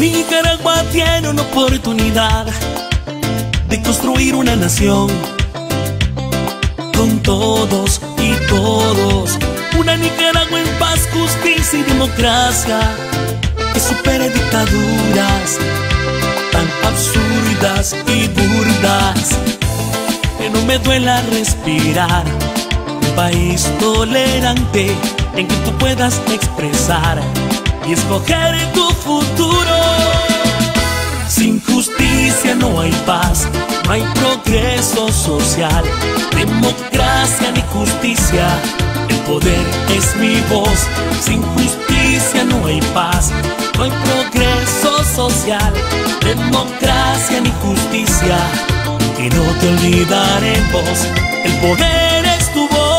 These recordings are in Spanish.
Nicaragua tiene una oportunidad de construir una nación con todos y todos. Una Nicaragua en paz, justicia y democracia que supere dictaduras tan absurdas y burdas. Que no me duela respirar. Un país tolerante en que tú puedas expresar y escoger tu futuro. Sin justicia no hay paz, no hay progreso social, democracia ni justicia. El poder es mi voz. Sin justicia no hay paz, no hay progreso social, democracia ni justicia. Que no te olvidaremos, el poder es tu voz.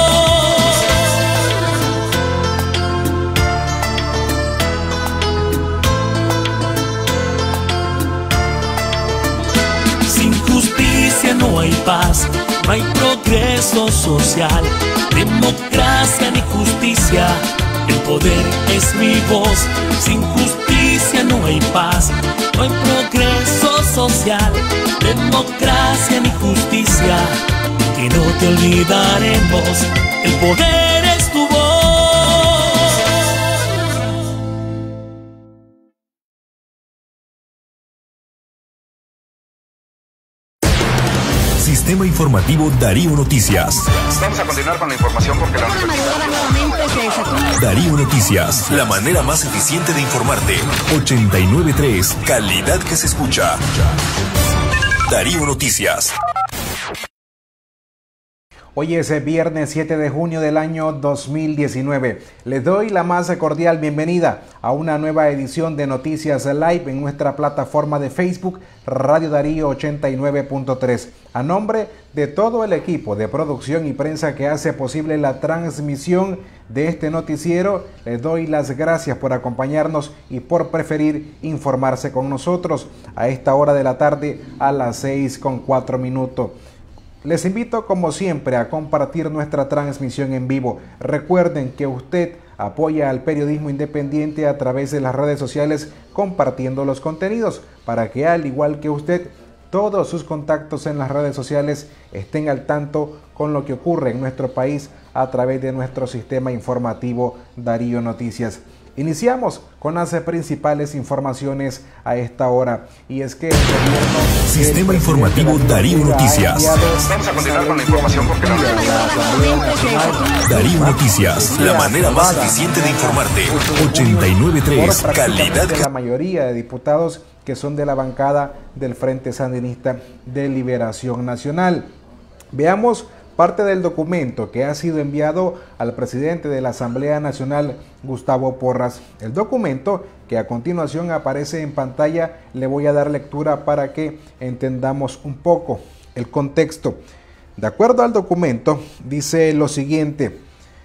Sin justicia no hay paz, no hay progreso social, democracia ni justicia. El poder es mi voz. Sin justicia no hay paz, no hay progreso social, democracia ni justicia. Que no te olvidaremos, el poder es tu voz. Sistema Informativo Darío Noticias. Vamos a continuar con la información porque la Darío Noticias, la manera más eficiente de informarte. 89.3, calidad que se escucha. Darío Noticias. Hoy es viernes 7 de junio del año 2019. Les doy la más cordial bienvenida a una nueva edición de Noticias Live en nuestra plataforma de Facebook Radio Darío 89.3. A nombre de todo el equipo de producción y prensa que hace posible la transmisión de este noticiero, les doy las gracias por acompañarnos y por preferir informarse con nosotros a esta hora de la tarde a las 6:04. Les invito como siempre a compartir nuestra transmisión en vivo. Recuerden que usted apoya al periodismo independiente a través de las redes sociales compartiendo los contenidos para que al igual que usted todos sus contactos en las redes sociales estén al tanto con lo que ocurre en nuestro país a través de nuestro sistema informativo Darío Noticias. Iniciamos con las principales informaciones a esta hora y es que el gobierno Sistema Informativo Darío Noticias. Vamos a continuar con la información porque Darío Noticias, la manera más eficiente de informarte. 89.3, calidad que... La mayoría de diputados que son de la bancada del Frente Sandinista de Liberación Nacional. Veamos parte del documento que ha sido enviado al presidente de la Asamblea Nacional, Gustavo Porras. El documento que a continuación aparece en pantalla, le voy a dar lectura para que entendamos un poco el contexto. De acuerdo al documento, dice lo siguiente: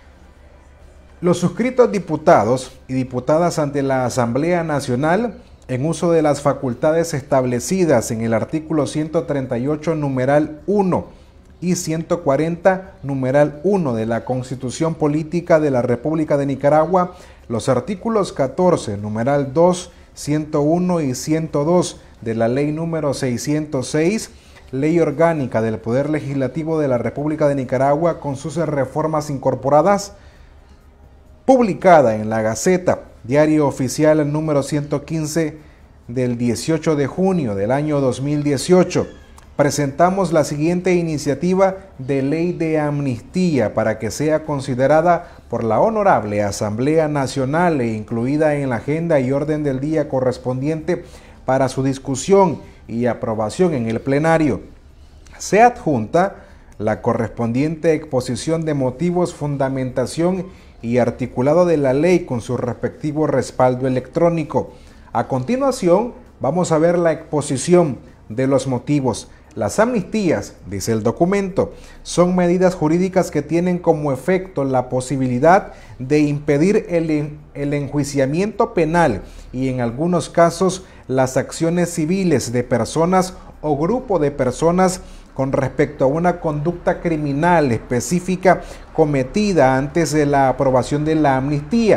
los suscritos diputados y diputadas ante la Asamblea Nacional, en uso de las facultades establecidas en el artículo 138, numeral 1, y 140, numeral 1 de la Constitución Política de la República de Nicaragua, los artículos 14, numeral 2, 101 y 102 de la Ley número 606, Ley Orgánica del Poder Legislativo de la República de Nicaragua con sus reformas incorporadas, publicada en la Gaceta, Diario Oficial número 115 del 18 de junio del año 2018. Presentamos la siguiente iniciativa de ley de amnistía para que sea considerada por la Honorable Asamblea Nacional e incluida en la agenda y orden del día correspondiente para su discusión y aprobación en el plenario. Se adjunta la correspondiente exposición de motivos, fundamentación y articulado de la ley con su respectivo respaldo electrónico. A continuación, vamos a ver la exposición de los motivos. Las amnistías, dice el documento, son medidas jurídicas que tienen como efecto la posibilidad de impedir el enjuiciamiento penal y en algunos casos las acciones civiles de personas o grupo de personas con respecto a una conducta criminal específica cometida antes de la aprobación de la amnistía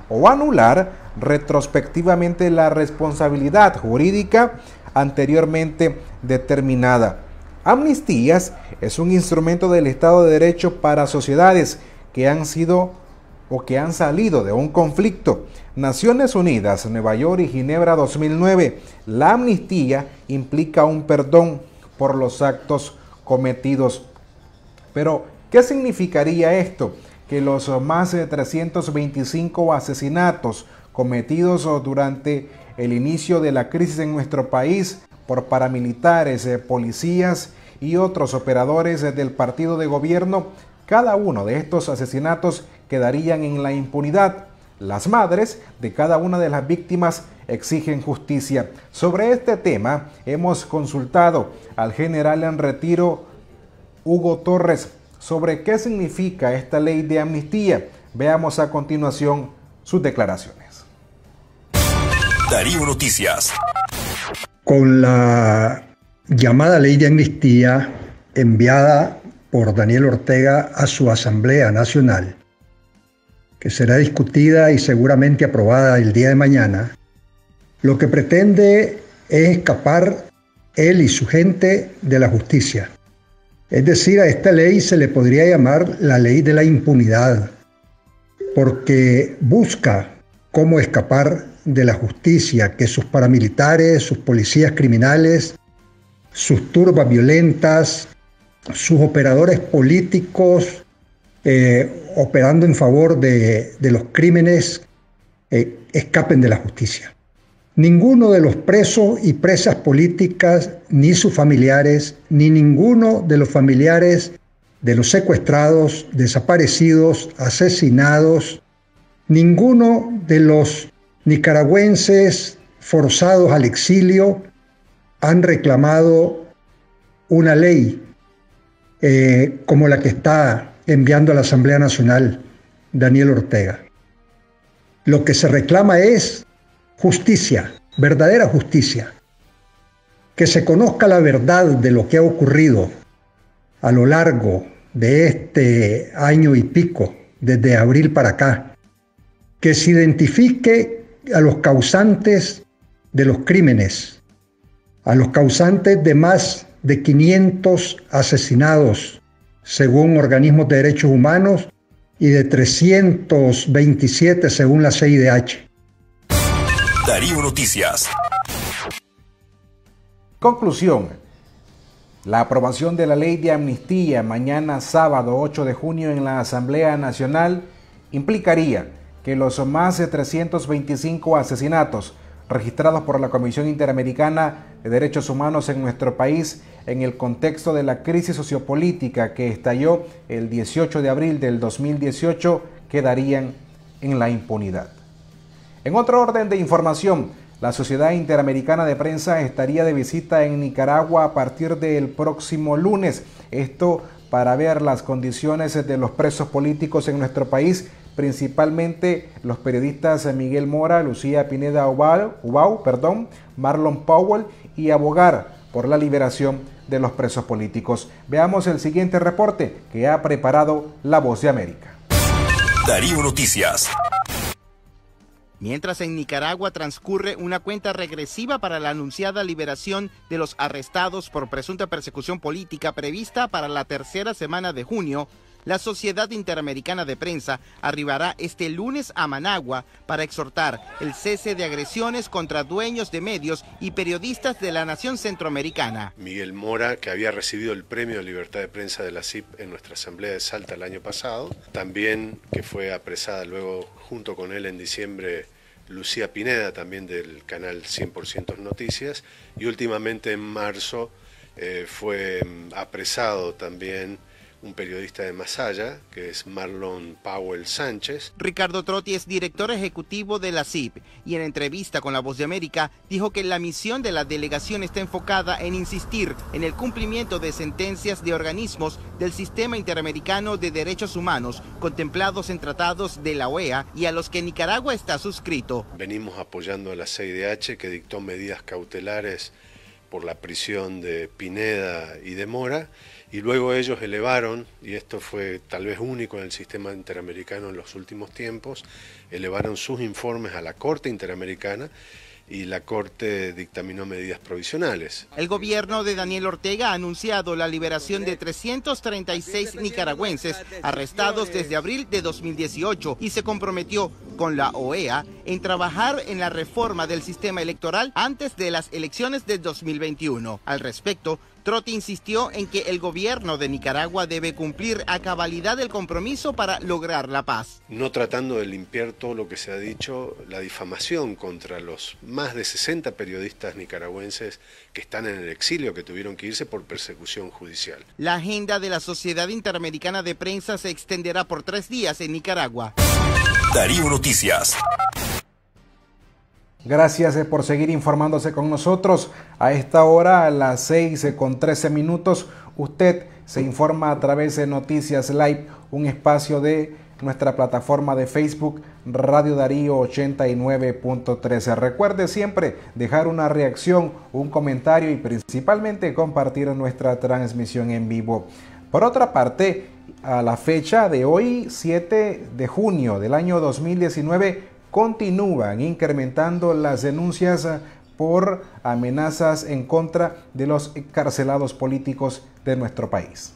o anular retrospectivamente la responsabilidad jurídica anteriormente determinada. Amnistías es un instrumento del Estado de Derecho para sociedades que han sido o que han salido de un conflicto. Naciones Unidas, Nueva York y Ginebra 2009. La amnistía implica un perdón por los actos cometidos. Pero, ¿qué significaría esto? Que los más de 325 asesinatos cometidos durante el inicio de la crisis en nuestro país por paramilitares, policías y otros operadores del partido de gobierno, cada uno de estos asesinatos quedarían en la impunidad. Las madres de cada una de las víctimas exigen justicia. Sobre este tema hemos consultado al general en retiro Hugo Torres sobre qué significa esta ley de amnistía. Veamos a continuación sus declaraciones. Darío Noticias. Con la llamada ley de amnistía enviada por Daniel Ortega a su Asamblea Nacional, que será discutida y seguramente aprobada el día de mañana, lo que pretende es escapar él y su gente de la justicia. Es decir, a esta ley se le podría llamar la ley de la impunidad, porque busca cómo escapar de la justicia, que sus paramilitares, sus policías criminales, sus turbas violentas, sus operadores políticos operando en favor de los crímenes escapen de la justicia. Ninguno de los presos y presas políticas, ni sus familiares, ni ninguno de los familiares de los secuestrados, desaparecidos, asesinados, ninguno de los nicaragüenses forzados al exilio han reclamado una ley como la que está enviando a la Asamblea Nacional Daniel Ortega. Lo que se reclama es justicia, verdadera justicia. Que se conozca la verdad de lo que ha ocurrido a lo largo de este año y pico, desde abril para acá. Que se identifique a los causantes de los crímenes, a los causantes de más de 500 asesinados, según organismos de derechos humanos, y de 327 según la CIDH. Darío Noticias. Conclusión. La aprobación de la ley de amnistía mañana sábado 8 de junio en la Asamblea Nacional implicaría que los más de 325 asesinatos registrados por la Comisión Interamericana de Derechos Humanos en nuestro país en el contexto de la crisis sociopolítica que estalló el 18 de abril del 2018 quedarían en la impunidad. En otro orden de información, la Sociedad Interamericana de Prensa estaría de visita en Nicaragua a partir del próximo lunes. Esto para ver las condiciones de los presos políticos en nuestro país, principalmente los periodistas Miguel Mora, Lucía Pineda Ubao, Marlon Powell, y abogar por la liberación de los presos políticos. Veamos el siguiente reporte que ha preparado La Voz de América. Darío Noticias. Mientras en Nicaragua transcurre una cuenta regresiva para la anunciada liberación de los arrestados por presunta persecución política prevista para la tercera semana de junio, la Sociedad Interamericana de Prensa arribará este lunes a Managua para exhortar el cese de agresiones contra dueños de medios y periodistas de la nación centroamericana. Miguel Mora, que había recibido el Premio de Libertad de Prensa de la CIP en nuestra Asamblea de Salta el año pasado, también que fue apresada luego junto con él en diciembre Lucía Pineda, también del canal 100% Noticias, y últimamente en marzo fue apresado también un periodista de Masaya, que es Marlon Powell Sánchez. Ricardo Trotti es director ejecutivo de la CIP y en entrevista con La Voz de América dijo que la misión de la delegación está enfocada en insistir en el cumplimiento de sentencias de organismos del Sistema Interamericano de Derechos Humanos contemplados en tratados de la OEA y a los que Nicaragua está suscrito. Venimos apoyando a la CIDH, que dictó medidas cautelares por la prisión de Pineda y de Mora, y luego ellos elevaron, y esto fue tal vez único en el sistema interamericano en los últimos tiempos, elevaron sus informes a la Corte Interamericana y la Corte dictaminó medidas provisionales. El gobierno de Daniel Ortega ha anunciado la liberación de 336 nicaragüenses arrestados desde abril de 2018 y se comprometió con la OEA en trabajar en la reforma del sistema electoral antes de las elecciones de 2021. Al respecto, Trotti insistió en que el gobierno de Nicaragua debe cumplir a cabalidad el compromiso para lograr la paz. No tratando de limpiar todo lo que se ha dicho, la difamación contra los más de 60 periodistas nicaragüenses que están en el exilio, que tuvieron que irse por persecución judicial. La agenda de la Sociedad Interamericana de Prensa se extenderá por 3 días en Nicaragua. Darío Noticias. Gracias por seguir informándose con nosotros. A esta hora, a las 6:13, usted se informa a través de Noticias Live, un espacio de nuestra plataforma de Facebook, Radio Darío 89.13. Recuerde siempre dejar una reacción, un comentario y principalmente compartir nuestra transmisión en vivo. Por otra parte, a la fecha de hoy, 7 de junio del año 2019, continúan incrementando las denuncias por amenazas en contra de los encarcelados políticos de nuestro país.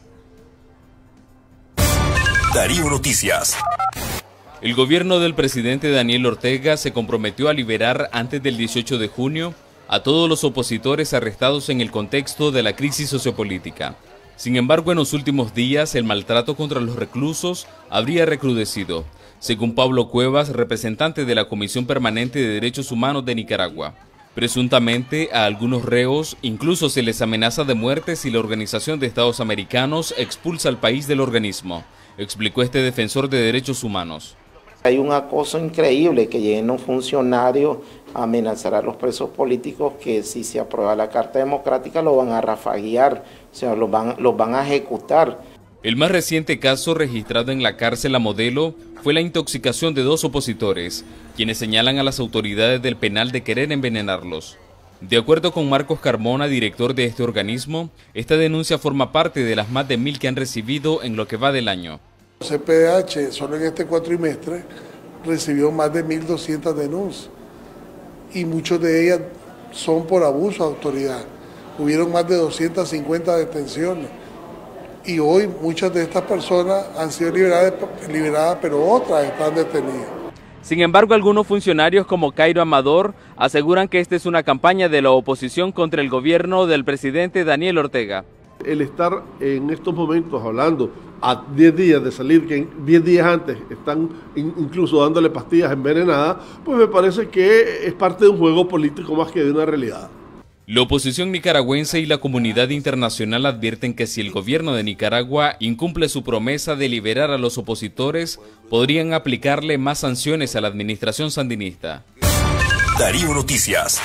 Darío Noticias. El gobierno del presidente Daniel Ortega se comprometió a liberar antes del 18 de junio a todos los opositores arrestados en el contexto de la crisis sociopolítica. Sin embargo, en los últimos días, el maltrato contra los reclusos habría recrudecido, según Pablo Cuevas, representante de la Comisión Permanente de Derechos Humanos de Nicaragua. Presuntamente, a algunos reos incluso se les amenaza de muerte si la Organización de Estados Americanos expulsa al país del organismo, explicó este defensor de derechos humanos. Hay un acoso increíble que lleguen un funcionario a amenazar a los presos políticos que si se aprueba la Carta Democrática lo van a rafaguear, o sea, los van a ejecutar. El más reciente caso registrado en la cárcel La Modelo fue la intoxicación de 2 opositores, quienes señalan a las autoridades del penal de querer envenenarlos. De acuerdo con Marcos Carmona, director de este organismo, esta denuncia forma parte de las más de 1000 que han recibido en lo que va del año. CPDH solo en este cuatrimestre recibió más de 1.200 denuncias y muchas de ellas son por abuso de autoridad. Hubieron más de 250 detenciones y hoy muchas de estas personas han sido liberadas, pero otras están detenidas. Sin embargo, algunos funcionarios como Cairo Amador aseguran que esta es una campaña de la oposición contra el gobierno del presidente Daniel Ortega. El estar en estos momentos hablando a 10 días de salir, que 10 días antes están incluso dándole pastillas envenenadas, pues me parece que es parte de un juego político más que de una realidad. La oposición nicaragüense y la comunidad internacional advierten que si el gobierno de Nicaragua incumple su promesa de liberar a los opositores, podrían aplicarle más sanciones a la administración sandinista. Darío Noticias.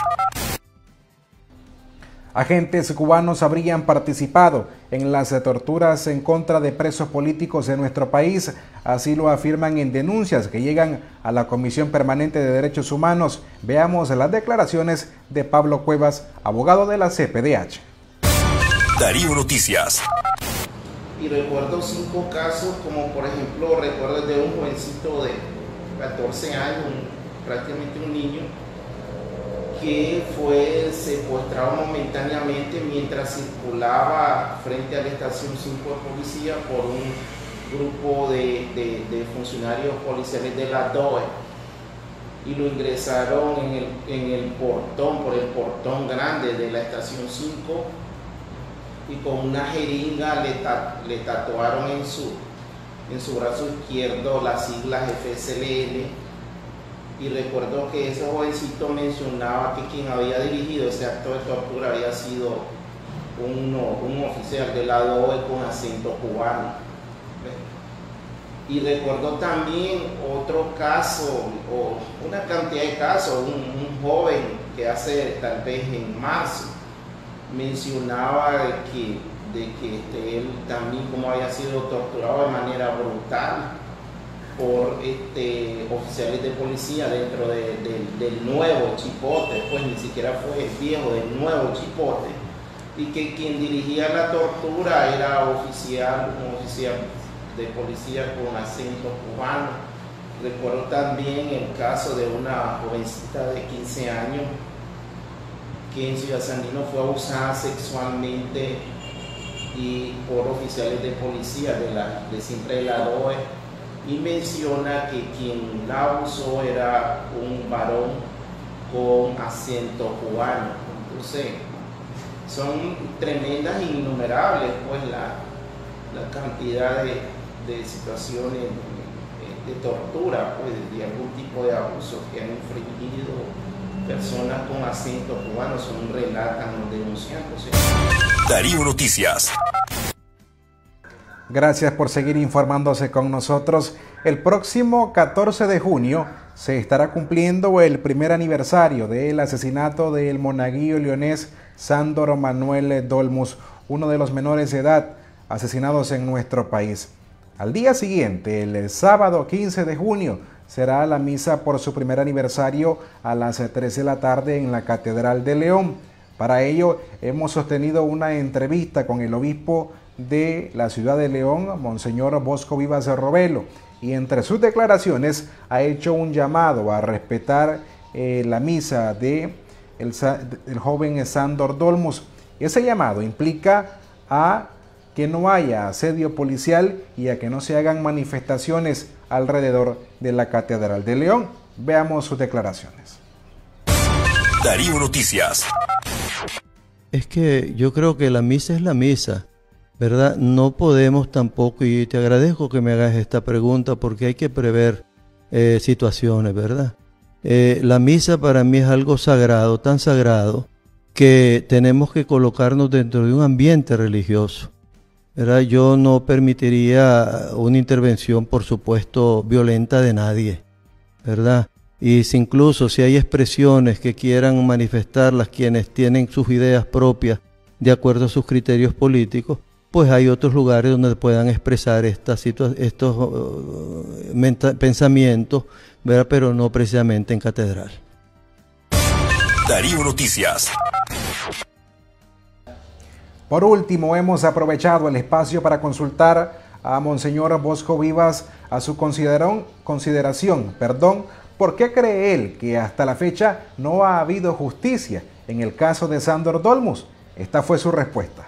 Agentes cubanos habrían participado en las torturas en contra de presos políticos de nuestro país. Así lo afirman en denuncias que llegan a la Comisión Permanente de Derechos Humanos. Veamos las declaraciones de Pablo Cuevas, abogado de la CPDH. Darío Noticias. Y recuerdo 5 casos, como por ejemplo, recuerdo de un jovencito de 14 años, prácticamente un niño, que fue secuestrado momentáneamente mientras circulaba frente a la estación 5 de policía por un grupo de funcionarios policiales de la DOE y lo ingresaron en el portón, por el portón grande de la estación 5 y con una jeringa le tatuaron en su brazo izquierdo las siglas FSLN. Y recuerdo que ese jovencito mencionaba que quien había dirigido ese acto de tortura había sido un oficial de la DOE con acento cubano. Y recuerdo también otro caso, o una cantidad de casos, un joven que hace tal vez en marzo mencionaba de que él también como había sido torturado de manera brutal por oficiales de policía dentro del nuevo Chipote, pues ni siquiera fue el viejo, del nuevo Chipote. y que quien dirigía la tortura era un oficial de policía con acento cubano. Recuerdo también el caso de una jovencita de 15 años que en Ciudad Sandino fue abusada sexualmente y por oficiales de policía de siempre de la DOE, y menciona que quien la abusó era un varón con acento cubano. Entonces son tremendas e innumerables pues la cantidad de situaciones de tortura, pues de algún tipo de abuso que han infringido personas con acento cubano, según relatan los denunciantes. Darío Noticias. Gracias por seguir informándose con nosotros. El próximo 14 de junio se estará cumpliendo el primer aniversario del asesinato del monaguillo leonés Sándor Manuel Dolmus, uno de los menores de edad asesinados en nuestro país. Al día siguiente, el sábado 15 de junio, será la misa por su primer aniversario a las 3 de la tarde en la Catedral de León. Para ello, hemos sostenido una entrevista con el obispo de la ciudad de León, Monseñor Bosco Vivas Robelo, y entre sus declaraciones ha hecho un llamado a respetar la misa de el joven Sándor Dolmus. Ese llamado implica a que no haya asedio policial y a que no se hagan manifestaciones alrededor de la Catedral de León. Veamos sus declaraciones. Darío Noticias. Es que yo creo que la misa es la misa, ¿verdad? No podemos tampoco, y te agradezco que me hagas esta pregunta porque hay que prever situaciones, ¿verdad? La misa para mí es algo sagrado, tan sagrado, que tenemos que colocarnos dentro de un ambiente religioso, ¿verdad? Yo no permitiría una intervención, por supuesto, violenta de nadie, ¿verdad? Y si incluso si hay expresiones que quieran manifestarlas quienes tienen sus ideas propias de acuerdo a sus criterios políticos, pues hay otros lugares donde puedan expresar estos pensamientos, ¿verdad? Pero no precisamente en catedral. Darío Noticias. Por último, hemos aprovechado el espacio para consultar a Monseñor Bosco Vivas a su consideración, ¿por qué cree él que hasta la fecha no ha habido justicia en el caso de Sándor Dolmus? Esta fue su respuesta.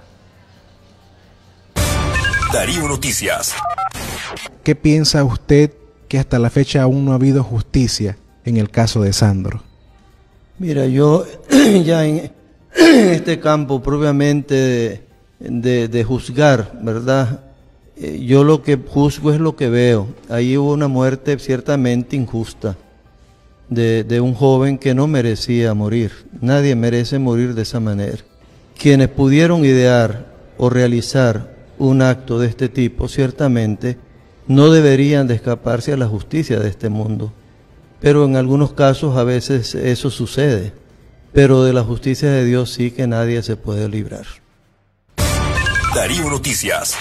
Darío Noticias. ¿Qué piensa usted que hasta la fecha aún no ha habido justicia en el caso de Sándor? Mira, yo ya en este campo propiamente de juzgar, ¿verdad? Yo lo que juzgo es lo que veo. Ahí hubo una muerte ciertamente injusta de un joven que no merecía morir. Nadie merece morir de esa manera. Quienes pudieron idear o realizar un acto de este tipo, ciertamente no deberían de escaparse a la justicia de este mundo. Pero en algunos casos a veces eso sucede. Pero de la justicia de Dios sí que nadie se puede librar. Darío Noticias.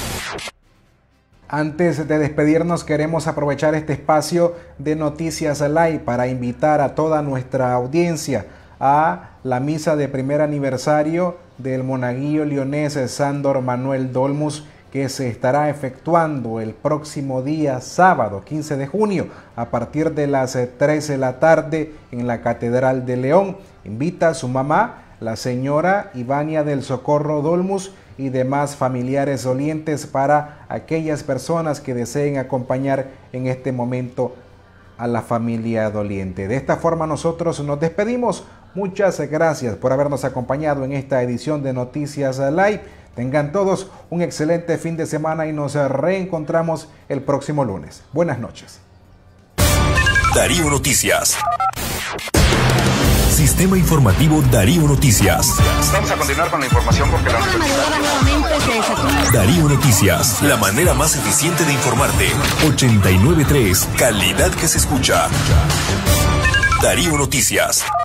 Antes de despedirnos, queremos aprovechar este espacio de Noticias Live para invitar a toda nuestra audiencia a la misa de primer aniversario del monaguillo leonés Sándor Manuel Dolmus, que se estará efectuando el próximo día sábado 15 de junio a partir de las 3 de la tarde en la Catedral de León. Invita a su mamá, la señora Ivania del Socorro Dolmus, y demás familiares dolientes para aquellas personas que deseen acompañar en este momento a la familia doliente. De esta forma nosotros nos despedimos. Muchas gracias por habernos acompañado en esta edición de Noticias Live. Tengan todos un excelente fin de semana y nos reencontramos el próximo lunes. Buenas noches. Darío Noticias. Sistema Informativo Darío Noticias. Vamos a continuar con la información porque Darío Noticias, la manera más eficiente de informarte. 89.3, calidad que se escucha. Darío Noticias.